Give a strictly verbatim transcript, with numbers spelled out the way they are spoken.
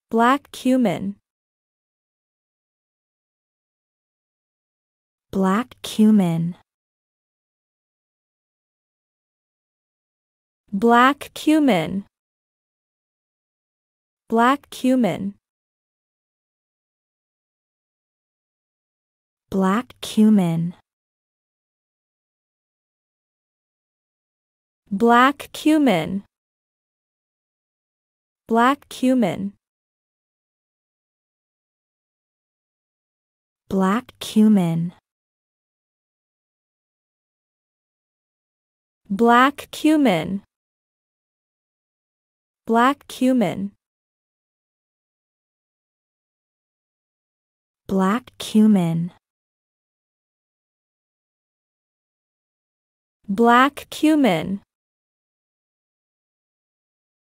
Black cumin. Black cumin. Black cumin. Black cumin. Black cumin. Black cumin. Black cumin. Black cumin. Black cumin. Black cumin. Black cumin. Black cumin.